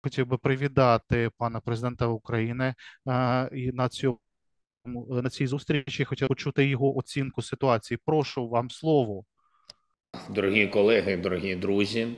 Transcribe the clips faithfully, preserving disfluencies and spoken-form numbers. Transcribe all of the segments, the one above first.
хотів би привітати пана президента України е, і на цьому на цій зустрічі. Хотів почути його оцінку ситуації. Прошу вам слово. Дорогі колеги, дорогі друзі,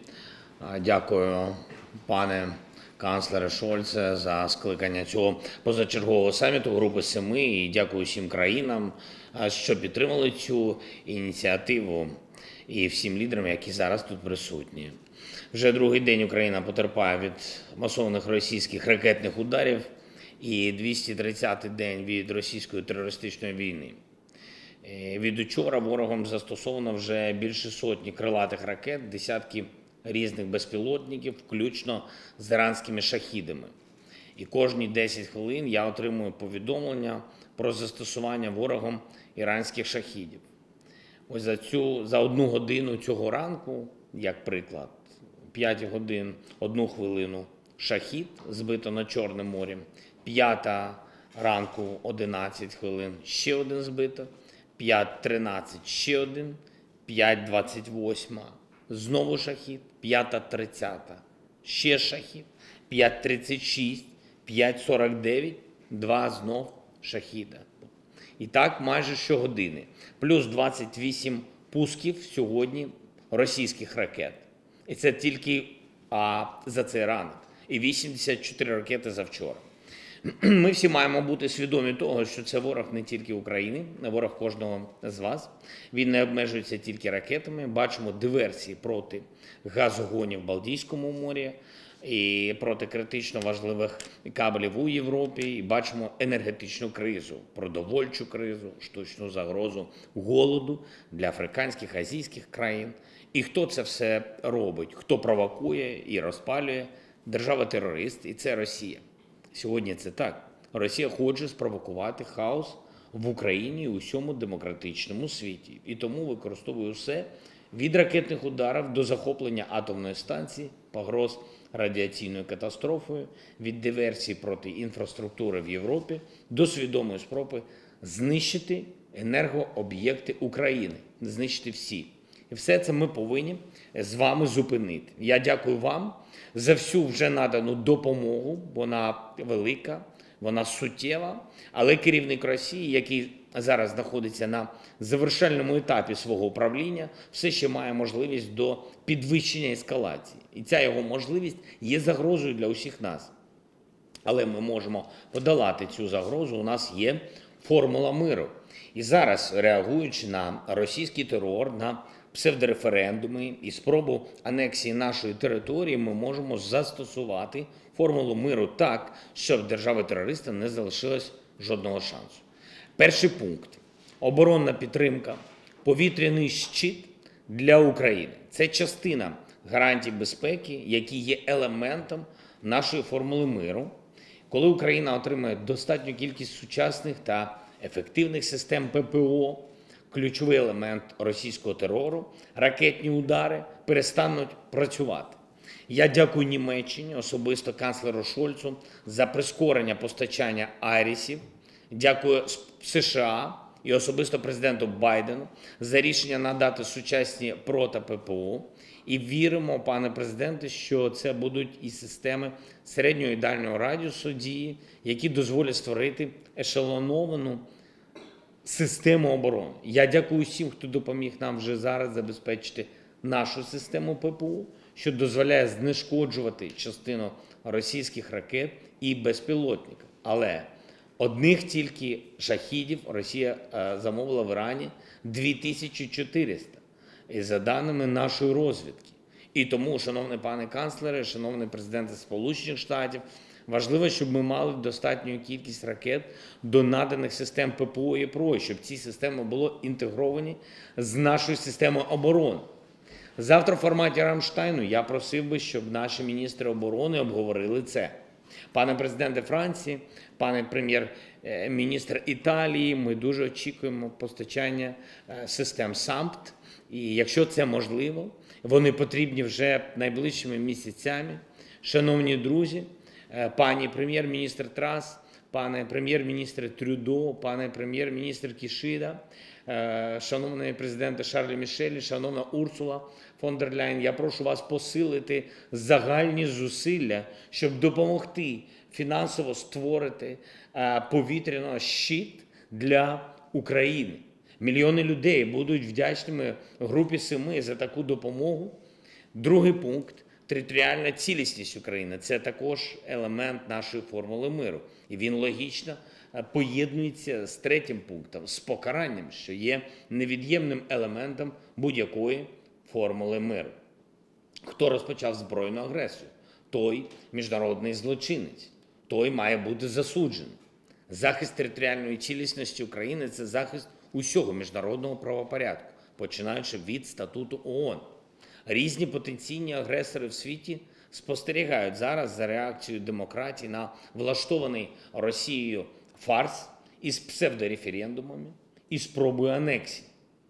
дякую, пане канцлере Шольце, за скликання цього позачергового саміту Групи Семи, і дякую всім країнам, що підтримали цю ініціативу, і всім лідерам, які зараз тут присутні. Вже другий день Україна потерпає від масованих російських ракетних ударів і двісті тридцятий день від російської терористичної війни. Від учора ворогом застосовано вже більше сотні крилатих ракет, десятки різних безпілотників, включно з іранськими шахідами. І кожні десять хвилин я отримую повідомлення про застосування ворогом іранських шахідів. Ось за цю за одну годину цього ранку, як приклад, п'ять годин, одну хвилину шахід збито над Чорним морем, п'ята ранку одинадцять хвилин ще один збито, п'ять тринадцять ще один, п'ять двадцять вісім знову шахід, п'ята тридцята ще шахід, п'ять тридцять шість, п'ять сорок дев'ять, два знов шахіда. І так майже щогодини. Плюс двадцять вісім пусків сьогодні російських ракет. І це тільки а, за цей ранок. І вісімдесят чотири ракети завчора. Ми всі маємо бути свідомі того, що це ворог не тільки України, а ворог кожного з вас. Він не обмежується тільки ракетами. Бачимо диверсії проти газогонів в Балтійському морі і проти критично важливих кабелів у Європі. І бачимо енергетичну кризу, продовольчу кризу, штучну загрозу голоду для африканських, азійських країн. І хто це все робить? Хто провокує і розпалює? Держава-терорист, і це Росія. Сьогодні це так. Росія хоче спровокувати хаос в Україні і у всьому демократичному світі. І тому використовує все від ракетних ударів до захоплення атомної станції, погроз радіаційною катастрофою, від диверсій проти інфраструктури в Європі до свідомої спроби знищити енергооб'єкти України, знищити всі. І все це ми повинні з вами зупинити. Я дякую вам за всю вже надану допомогу, вона велика, вона суттєва, але керівник Росії, який зараз знаходиться на завершальному етапі свого управління, все ще має можливість до підвищення ескалації. І ця його можливість є загрозою для усіх нас. Але ми можемо подолати цю загрозу, у нас є формула миру. І зараз, реагуючи на російський терор, на псевдореферендуми і спробу анексії нашої території, ми можемо застосувати формулу миру так, щоб держави-терориста не залишилось жодного шансу. Перший пункт – оборонна підтримка, повітряний щит для України. Це частина гарантій безпеки, які є елементом нашої формули миру. Коли Україна отримає достатню кількість сучасних та ефективних систем ППО, ключовий елемент російського терору, ракетні удари перестануть працювати. Я дякую Німеччині, особисто канцлеру Шольцу, за прискорення постачання айрісів. Дякую США і особисто президенту Байдену за рішення надати сучасні проти-ППО. І віримо, пане президенте, що це будуть і системи середнього і дальнього радіусу дії, які дозволять створити ешелоновану систему оборони. Я дякую всім, хто допоміг нам вже зараз забезпечити нашу систему ППО, що дозволяє знешкоджувати частину російських ракет і безпілотників. Але одних тільки шахідів Росія замовила в Ірані дві тисячі чотириста, і за даними нашої розвідки. І тому, шановний пане канцлере, шановний президенте Сполучених Штатів, важливо, щоб ми мали достатню кількість ракет до наданих систем ППО і ПРО, щоб ці системи були інтегровані з нашою системою оборони. Завтра в форматі Рамштайну я просив би, щоб наші міністри оборони обговорили це. Пане президенте Франції, пане прем'єр-міністр Італії, ми дуже очікуємо постачання систем САМПТ. І якщо це можливо, вони потрібні вже найближчими місяцями. Шановні друзі, пані прем'єр-міністр Трас, пане прем'єр-міністре Трюдо, пане прем'єр-міністр Кішида, шановний президенте Шарлі Мішель, шановна Урсула фон дер Ляєн, я прошу вас посилити загальні зусилля, щоб допомогти фінансово створити повітряний щит для України. Мільйони людей будуть вдячними групі семи за таку допомогу. Другий пункт – територіальна цілісність України. Це також елемент нашої формули миру. І він логічно поєднується з третім пунктом – з покаранням, що є невід'ємним елементом будь-якої формули миру. Хто розпочав збройну агресію? Той міжнародний злочинець. Той має бути засуджений. Захист територіальної цілісності України – це захист усього міжнародного правопорядку, починаючи від статуту ООН. Різні потенційні агресори в світі спостерігають зараз за реакцією демократії на влаштований Росією фарс із псевдореферендумами і спробою анексії.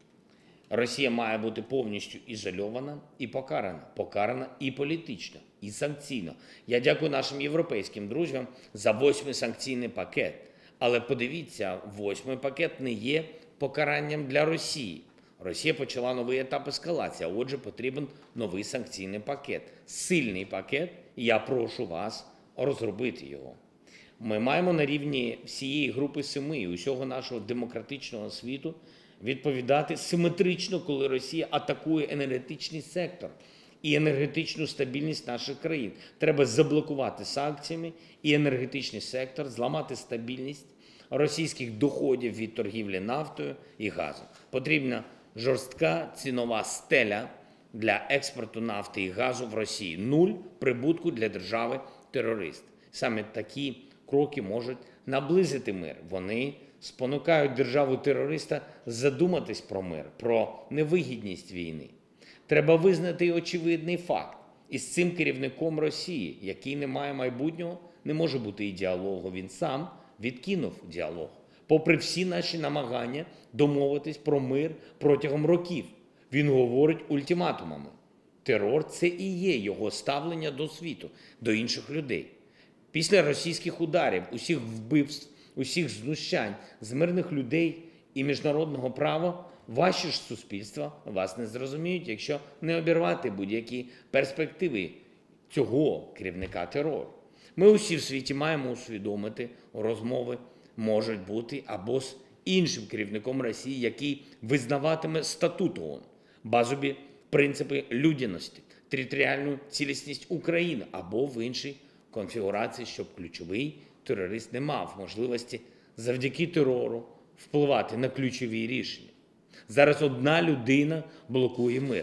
Росія має бути повністю ізольована і покарана. Покарана і політично, і санкційно. Я дякую нашим європейським друзям за восьмий санкційний пакет. Але подивіться, восьмий пакет не є покаранням для Росії. Росія почала новий етап ескалації, а отже потрібен новий санкційний пакет. Сильний пакет, і я прошу вас розробити його. Ми маємо на рівні всієї групи семи і усього нашого демократичного світу відповідати симетрично, коли Росія атакує енергетичний сектор і енергетичну стабільність наших країн. Треба заблокувати санкціями і енергетичний сектор, зламати стабільність російських доходів від торгівлі нафтою і газом. Потрібна жорстка цінова стеля для експорту нафти і газу в Росії. Нуль прибутку для держави-терориста. Саме такі кроки можуть наблизити мир. Вони спонукають державу-терориста задуматись про мир, про невигідність війни. Треба визнати й очевидний факт. Із цим керівником Росії, який не має майбутнього, не може бути і діалогу. Він сам відкинув діалог. Попри всі наші намагання домовитись про мир протягом років, він говорить ультиматумами. Терор – це і є його ставлення до світу, до інших людей. Після російських ударів, усіх вбивств, усіх знущань з мирних людей і міжнародного права, ваші ж суспільства вас не зрозуміють, якщо не обірвати будь-які перспективи цього керівника терору. Ми усі в світі маємо усвідомити, розмови можуть бути або з іншим керівником Росії, який визнаватиме статут ООН, базові принципи людяності, територіальну цілісність України або в іншій конфігурації, щоб ключовий терорист не мав можливості завдяки терору впливати на ключові рішення. Зараз одна людина блокує мир.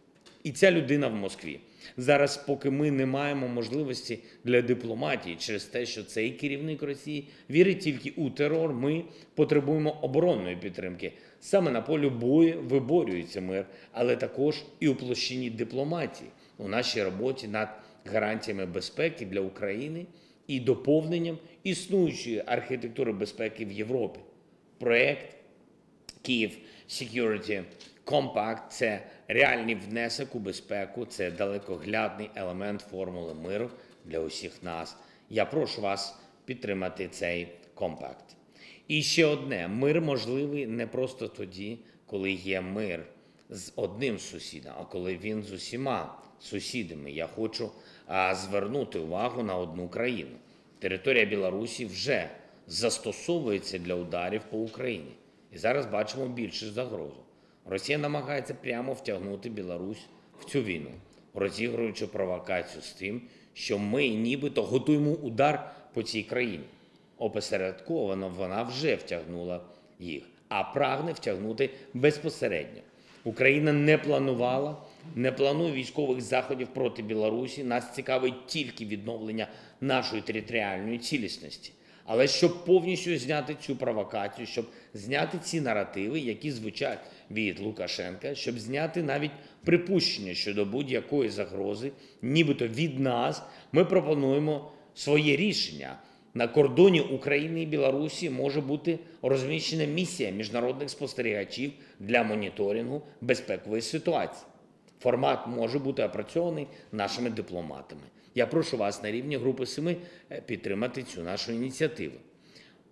І ця людина в Москві. Зараз, поки ми не маємо можливості для дипломатії через те, що цей керівник Росії вірить тільки у терор, ми потребуємо оборонної підтримки. Саме на полі бою виборюється мир, але також і у площині дипломатії, у нашій роботі над гарантіями безпеки для України і доповненням існуючої архітектури безпеки в Європі. Проєкт Kyiv Security Compact – це реальний внесок у безпеку, це далекоглядний елемент формули миру для усіх нас. Я прошу вас підтримати цей компакт. І ще одне. Мир можливий не просто тоді, коли є мир з одним сусідом, а коли він з усіма сусідами. Я хочу а, звернути увагу на одну країну. Територія Білорусі вже застосовується для ударів по Україні. І зараз бачимо більшу загрозу. Росія намагається прямо втягнути Білорусь в цю війну, розігруючи провокацію з тим, що ми нібито готуємо удар по цій країні. Опосередковано вона вже втягнула їх, а прагне втягнути безпосередньо. Україна не планувала, не планує військових заходів проти Білорусі. Нас цікавить тільки відновлення нашої територіальної цілісності. Але щоб повністю зняти цю провокацію, щоб зняти ці наративи, які звучать від Лукашенка, щоб зняти навіть припущення щодо будь-якої загрози, нібито від нас, ми пропонуємо своє рішення. На кордоні України і Білорусі може бути розміщена місія міжнародних спостерігачів для моніторингу безпекової ситуації. Формат може бути опрацьований нашими дипломатами. Я прошу вас на рівні групи семи підтримати цю нашу ініціативу.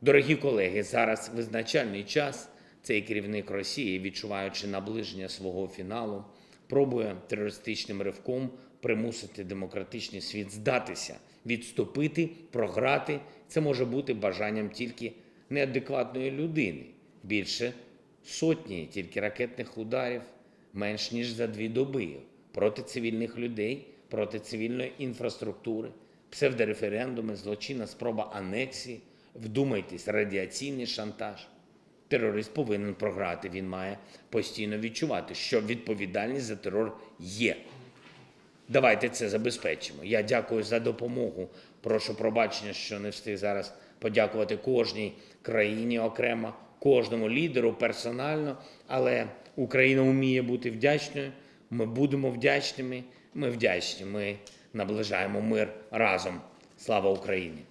Дорогі колеги, зараз визначальний час. Цей керівник Росії, відчуваючи наближення свого фіналу, пробує терористичним ривком примусити демократичний світ здатися, відступити, програти. Це може бути бажанням тільки неадекватної людини. Більше сотні тільки ракетних ударів менш ніж за дві доби проти цивільних людей, проти цивільної інфраструктури, псевдореферендуми, злочинна спроба анексії. Вдумайтесь, радіаційний шантаж. Терорист повинен програти, він має постійно відчувати, що відповідальність за терор є. Давайте це забезпечимо. Я дякую за допомогу. Прошу пробачення, що не встиг зараз подякувати кожній країні окремо, кожному лідеру персонально, але Україна вміє бути вдячною, ми будемо вдячними, ми вдячні, ми наближаємо мир разом. Слава Україні!